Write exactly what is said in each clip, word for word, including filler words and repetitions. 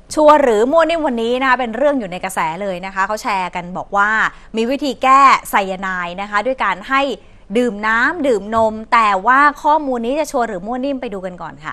ชัวร์หรือมั่วนิ่มวันนี้นะคะเป็นเรื่องอยู่ในกระแสเลยนะคะเขาแชร์กันบอกว่ามีวิธีแก้ไซยาไนด์นะคะด้วยการให้ดื่มน้ำดื่มนมแต่ว่าข้อมูลนี้จะชัวร์หรือมั่วนิ่มไปดูกันก่อนค่ะ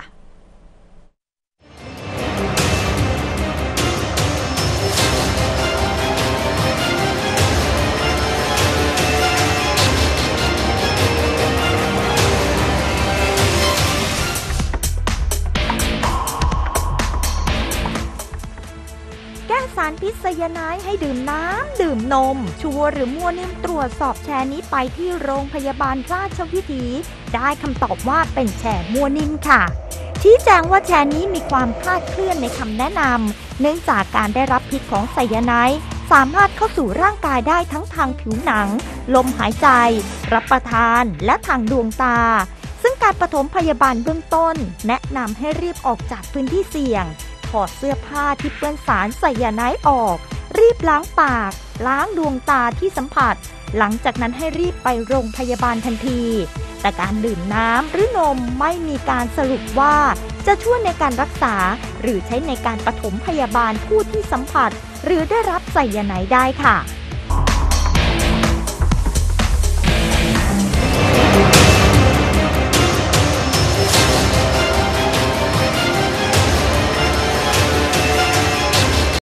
แก้สารพิษไซยาไนด์ให้ดื่มน้ำดื่มนมชัวร์หรือมั่วนิ่มตรวจสอบแชร์นี้ไปที่โรงพยาบาลราชวิถีได้คำตอบว่าเป็นแชร์มั่วนิ่มค่ะชี้แจงว่าแชร์นี้มีความคลาดเคลื่อนในคำแนะนำเนื่องจากการได้รับพิษของไซยาไนด์สามารถเข้าสู่ร่างกายได้ทั้งทางผิวหนังลมหายใจรับประทานและทางดวงตาซึ่งการปฐมพยาบาลเบื้องต้นแนะนำให้รีบออกจากพื้นที่เสี่ยงถอดเสื้อผ้าที่เปื้อนสารไซยาไนด์ออกรีบล้างปากล้างดวงตาที่สัมผัสหลังจากนั้นให้รีบไปโรงพยาบาลทันทีแต่การดื่มน้ำหรือนมไม่มีการสรุปว่าจะช่วยในการรักษาหรือใช้ในการปฐมพยาบาลผู้ที่สัมผัสหรือได้รับไซยาไนด์ได้ค่ะ